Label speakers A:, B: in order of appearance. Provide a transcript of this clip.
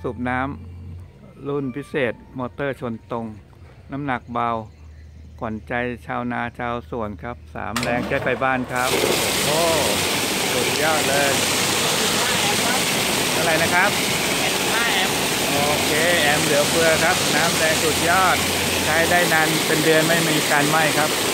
A: สูบน้ำรุ่นพิเศษมอเตอร์ชนตรงน้ำหนักเบาขวัญใจชาวนาชาวสวนครับ3 แรงใช้ไฟบ้านครับโอ้สุดยอดเลยอะไรนะครับ5 แอมป์โอเคแอมป์เหลือเฟือครับน้ำแรงสุดยอดใช้ได้นานเป็นเดือนไม่มีการไหม้ครับ